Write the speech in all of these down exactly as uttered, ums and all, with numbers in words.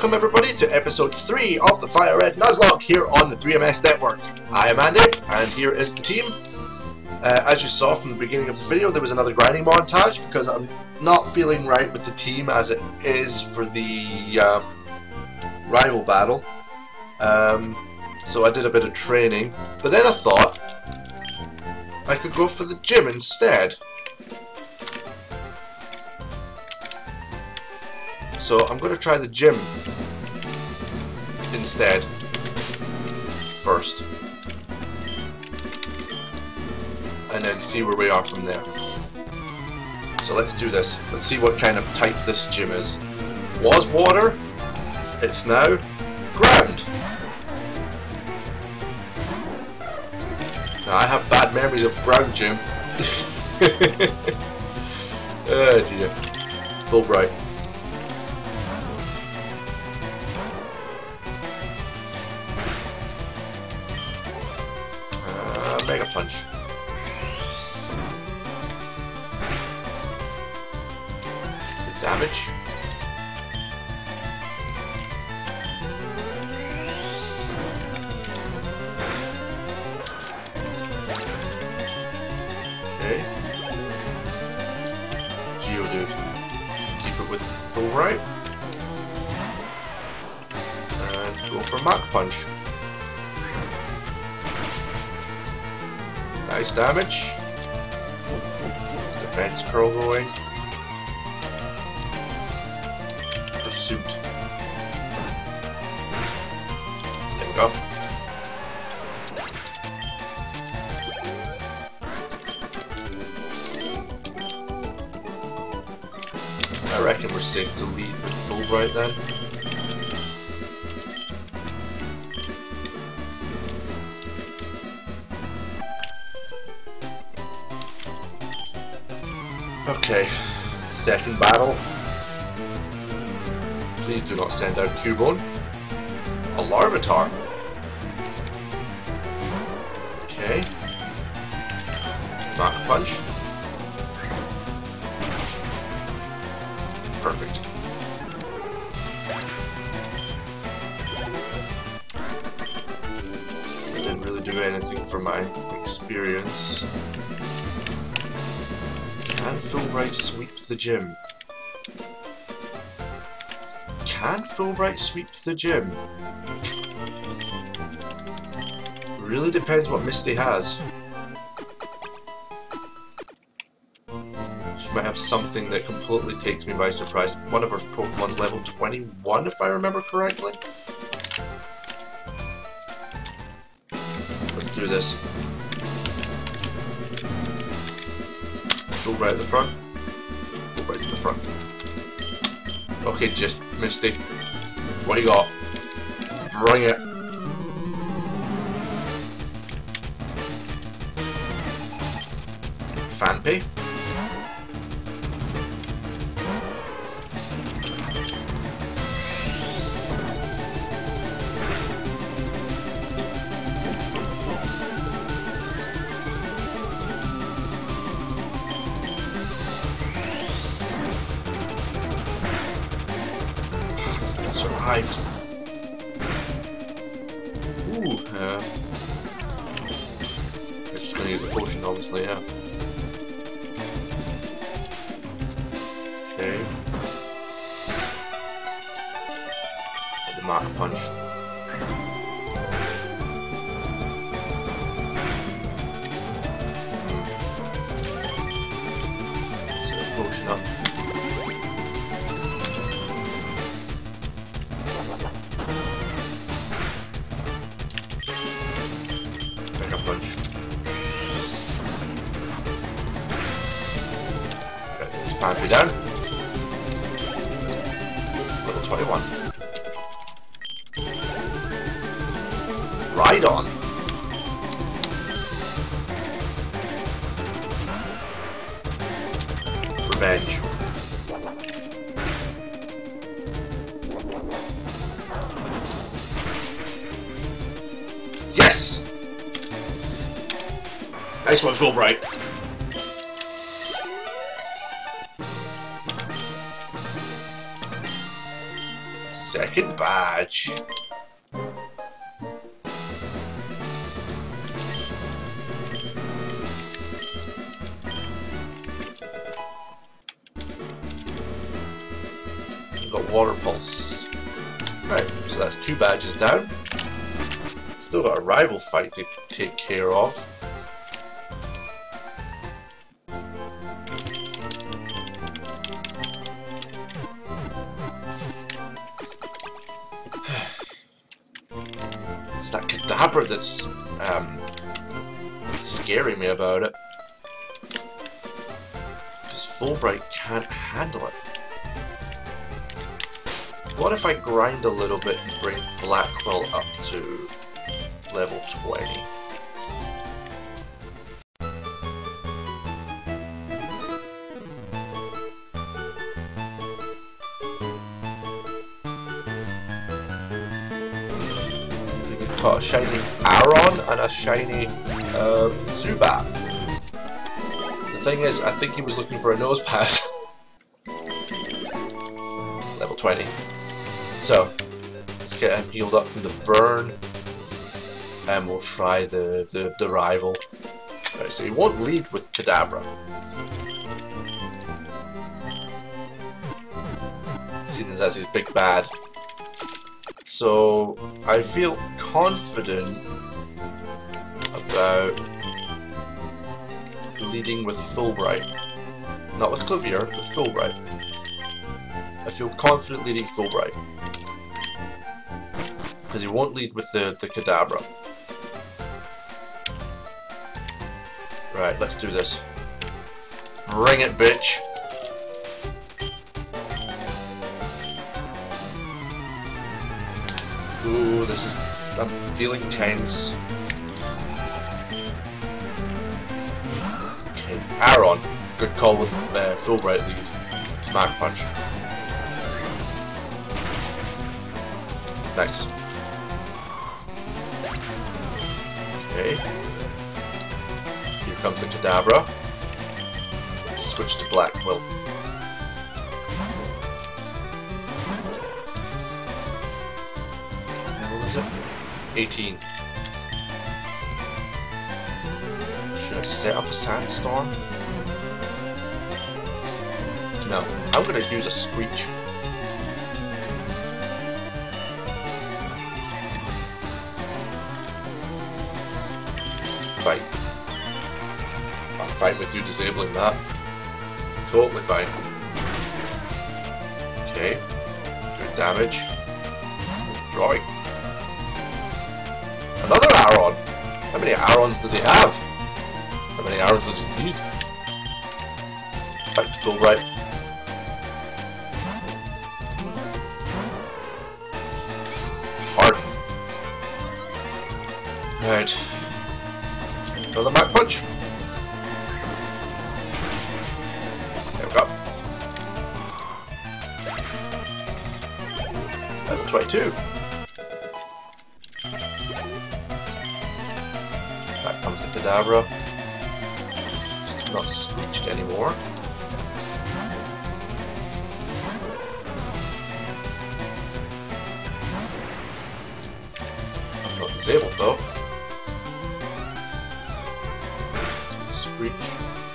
Welcome everybody to episode three of the Fire Red Nuzlocke here on the three M S network. I am Andy, and here is the team. Uh, as you saw from the beginning of the video, there was another grinding montage because I'm not feeling right with the team as it is for the uh, rival battle. Um, so I did a bit of training, but then I thought I could go for the gym instead. So I'm going to try the gym instead first, and then see where we are from there. So let's do this. Let's see what kind of type this gym is. Was water, it's now ground. Now I have bad memories of ground gym. Oh dear. Fulbright. Mega punch. Good damage. Okay. Geodude. Keep it with full right. And go for Mach Punch. Nice damage. Defense curl going. Pursuit. There we go. I reckon we're safe to lead with Fulbright then. Okay, second battle. Please do not send out Cubone. A Larvitar. Okay. Mach Punch. Perfect. It didn't really do anything for my experience. Can Fulbright sweep the gym? Can Fulbright sweep the gym? Really depends what Misty has. She might have something that completely takes me by surprise. One of her Pokemon's level twenty-one, if I remember correctly. Let's do this. Right at the front. Go right to the front. Okay, just Misty. What you got? Bring it. Fanpy. Survived. Ooh, uh, it's just gonna use a potion, obviously, yeah. Okay. The Mach Punch. Set a potion up. Punch. Okay, this Fanpy down. Level twenty-one. Ride on. Revenge. Yes! Nice one, Fulbright. Second badge. We've got water pulse. Right, so that's two badges down. Still got a rival fight to take care of. It's that Kadabra that's um, scaring me about it. Because Fulbright can't handle it. What if I grind a little bit and bring Blackwell up to level twenty? Got a shiny Aron and a shiny uh, Zubat. The thing is, I think he was looking for a nose pass. Level twenty. So, let's get him healed up from the burn. And we'll try the, the, the rival. Right, so he won't lead with Kadabra. Seeing as that's his big bad. So, I feel confident about leading with Fulbright. Not with Clavier, with Fulbright. I feel confident leading Fulbright. Because he won't lead with the, the Kadabra. Right, let's do this. Bring it, bitch! Ooh, this is... I'm feeling tense. Okay, Aron. Good call with uh, Fulbright lead. Mach Punch. Nice. Okay. Here comes the Kadabra. Let's switch to Blackwell. eighteen. Should I set up a sandstorm? No, I'm gonna use a screech. Fine. I'm fine with you disabling that. Totally fine. Okay. Good damage. Drawing. Another Aron! How many Arons does he have? How many Arons does he need? Back to Fulbright. Hard. Right. Another Mach Punch. There we go. Level twenty-two. Back comes the Kadabra. It's not screeched anymore. I'm not disabled though. Screech.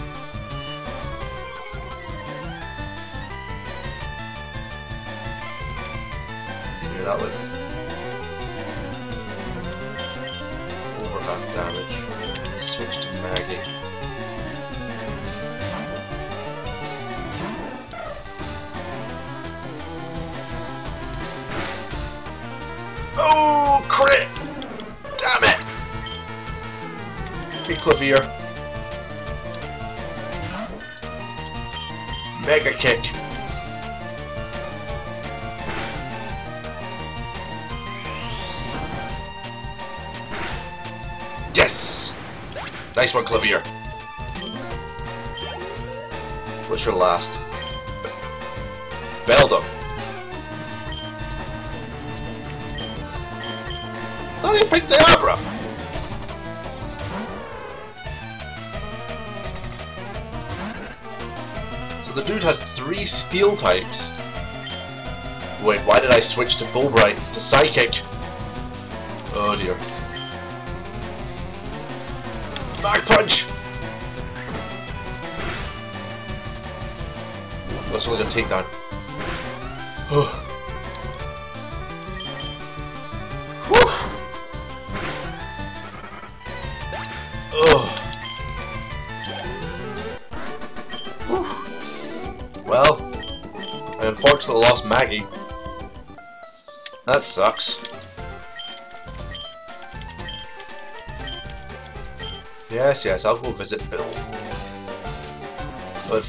Okay, that was over half damage. Switch to Maggie. Oh, crit! Damn it! Okay, Clavier. Mega kick. Yes! Nice one, Clavier. What's your last? Beldum. Not even picked the Abra. So the dude has three steel types. Wait, why did I switch to Fulbright? It's a psychic. Oh dear. Back punch! That's only gonna take down. Oh. Well, I unfortunately lost Maggie. That sucks. Yes, yes, I'll go visit Bill. But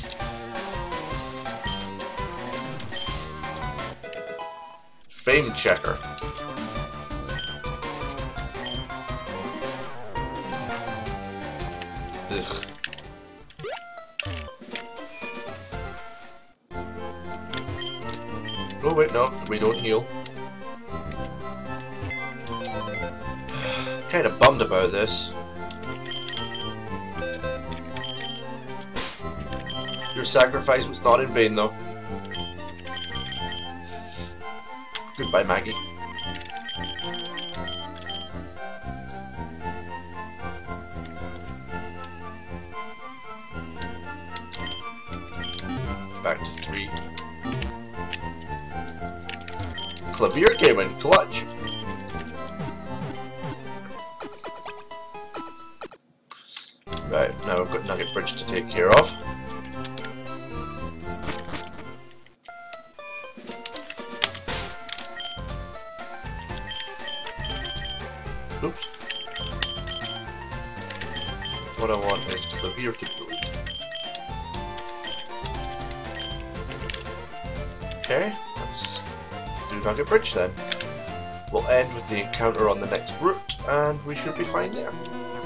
fame checker. Ugh. Oh wait, no, we don't heal. Kinda bummed about this. Your sacrifice was not in vain though. Goodbye, Maggie. Back to three. Clavier came in clutch. Right, now we've got Nugget Bridge to take care of. Oops. What I want is Clavier to build. Okay, let's do Nugget Bridge then. We'll end with the encounter on the next route, and we should be fine there.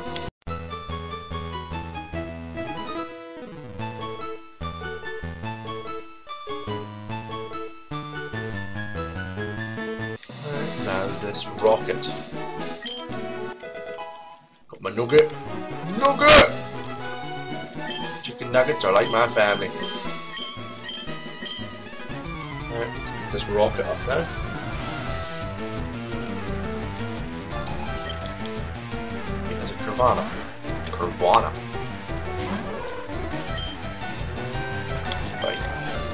Alright, now this rocket. Got my nugget. Nugget! Chicken nuggets are like my family. Alright, let's get this rocket up now. He has a Curvana. Curvana. Right.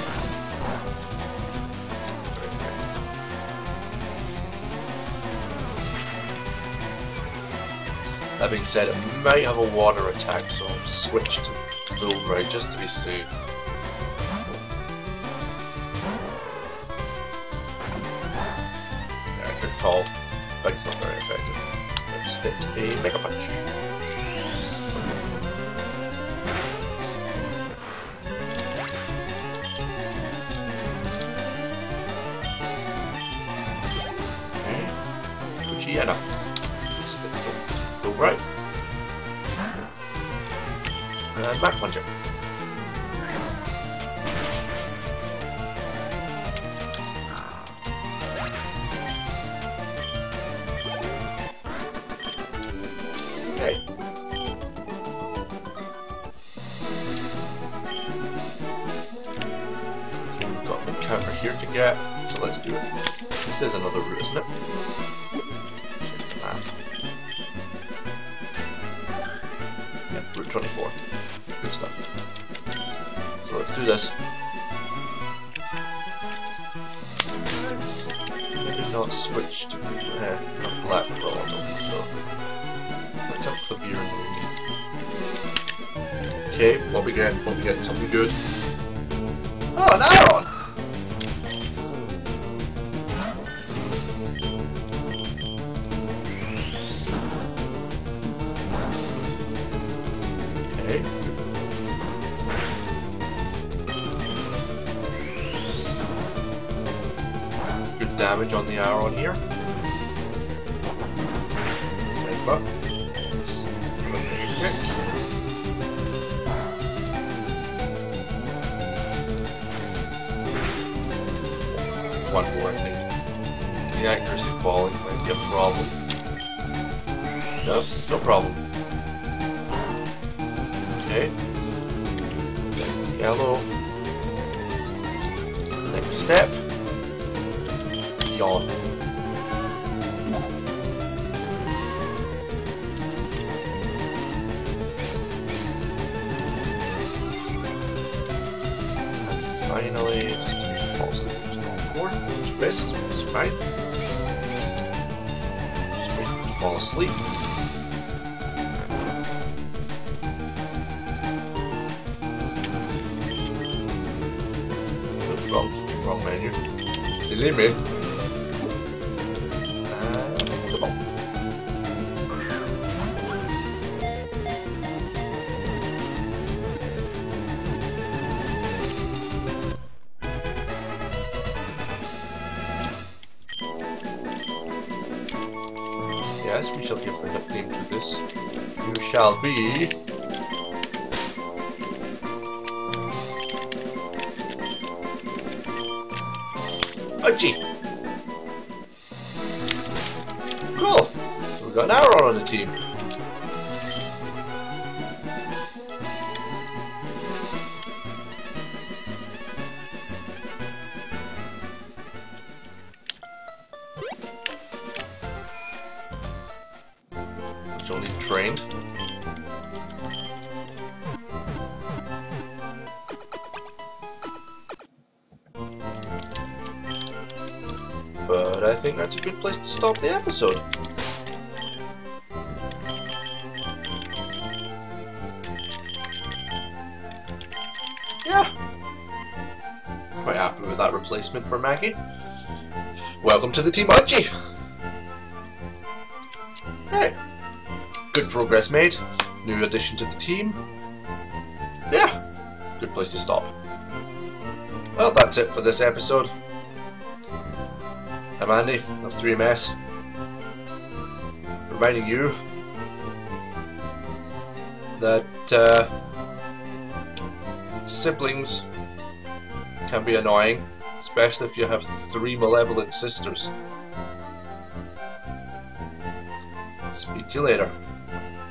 That being said, it might have a water attack, so I'll switch to full right just to be safe. Yeah, good call, but it's not very effective. Let's hit a Mega Punch. Okay, Luciana. Right. And back punch it. Okay. We've got the counter here to get, so let's do it. This is another route, isn't it? Route twenty-four. Good stuff. So let's do this. Let's maybe not switch to uh, not black for all of them, so let's have Clavier in the lead. Okay, what we get? What we get? Something good. Oh, an iron! Damage on the arrow in here. Right, but one more, I think. The accuracy falling might be a problem. No, no problem. Okay. Yellow. Next step. Yawn. Finally, just to make false sleep. Four, rest, it's fine. Just wait to fall asleep. Oops, wrong, wrong menu. Silly me. And the ball. Yes, we shall give a nickname to this. You shall be... Uchi! Cool! So we've got an hour on the team. Which only trained. But I think that's a good place to stop the episode. Yeah. Quite happy with that replacement for Maggie. Welcome to the team, Uchi! Hey. Good progress made. New addition to the team. Yeah. Good place to stop. Well, that's it for this episode. I'm Andy of three M S, reminding you that uh, siblings can be annoying, especially if you have three malevolent sisters. Speak to you later.